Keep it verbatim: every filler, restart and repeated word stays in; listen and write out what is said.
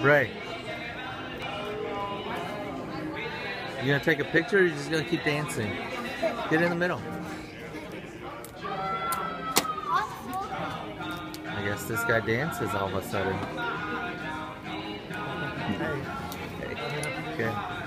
Ray, you gonna take a picture or you just gonna keep dancing? Get in the middle. I guess this guy dances all of a sudden. Okay. Okay.